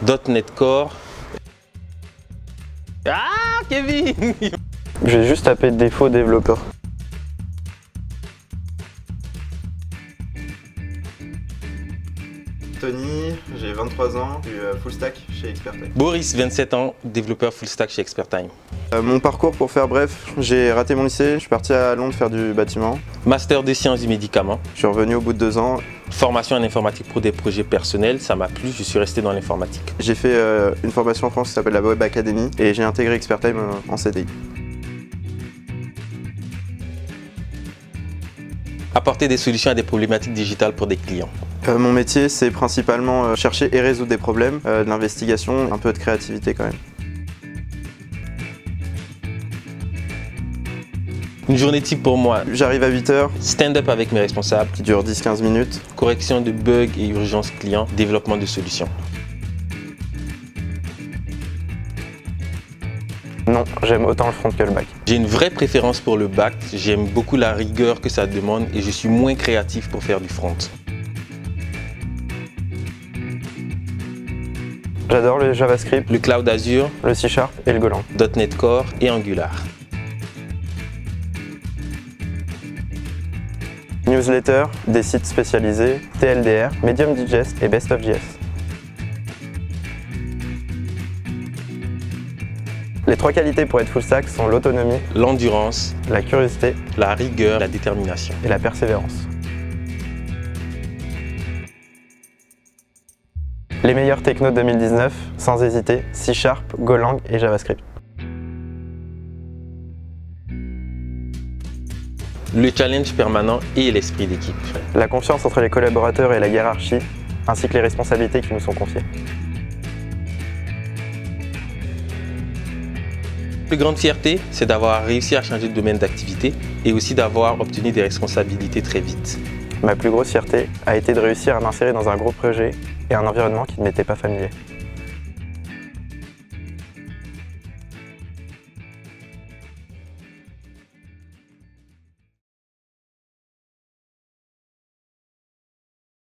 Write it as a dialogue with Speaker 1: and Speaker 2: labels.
Speaker 1: .NET Core. Ah, Kevin!
Speaker 2: J'ai juste tapé défaut développeur.
Speaker 3: Tony, j'ai 23 ans, je suis full stack chez Expertime.
Speaker 1: Boris, 27 ans, développeur full stack chez Expertime.
Speaker 3: Mon parcours, pour faire bref, j'ai raté mon lycée, je suis parti à Londres faire du bâtiment.
Speaker 1: Master des sciences du médicament.
Speaker 3: Je suis revenu au bout de 2 ans.
Speaker 1: Formation en informatique pour des projets personnels, ça m'a plu, je suis resté dans l'informatique.
Speaker 3: J'ai fait une formation en France qui s'appelle la Web Academy et j'ai intégré Expertime en CDI.
Speaker 1: Apporter des solutions à des problématiques digitales pour des clients.
Speaker 3: Mon métier, c'est principalement chercher et résoudre des problèmes, de l'investigation, un peu de créativité quand même.
Speaker 1: Une journée type pour moi,
Speaker 3: J'arrive à 8 h,
Speaker 1: stand-up avec mes responsables,
Speaker 3: qui dure 10-15 minutes.
Speaker 1: correction de bugs et urgence client, développement de solutions.
Speaker 2: Non, j'aime autant le front que le back.
Speaker 1: J'ai une vraie préférence pour le back, j'aime beaucoup la rigueur que ça demande et je suis moins créatif pour faire du front.
Speaker 2: J'adore le JavaScript,
Speaker 1: Le Cloud Azure,
Speaker 2: le C# et le Golang.
Speaker 1: .NET Core et Angular.
Speaker 2: Newsletter, des sites spécialisés, TLDR, Medium Digest et Best of JS. Les 3 qualités pour être full stack sont l'autonomie,
Speaker 1: L'endurance,
Speaker 2: la curiosité
Speaker 1: la rigueur, la détermination.
Speaker 2: et la persévérance. Les meilleurs technos 2019, sans hésiter, C#, Golang et JavaScript.
Speaker 1: Le challenge permanent et l'esprit d'équipe.
Speaker 2: La confiance entre les collaborateurs et la hiérarchie, ainsi que les responsabilités qui nous sont confiées.
Speaker 1: La plus grande fierté, c'est d'avoir réussi à changer de domaine d'activité et aussi d'avoir obtenu des responsabilités très vite.
Speaker 2: Ma plus grosse fierté a été de réussir à m'insérer dans un gros projet et un environnement qui ne m'était pas familier.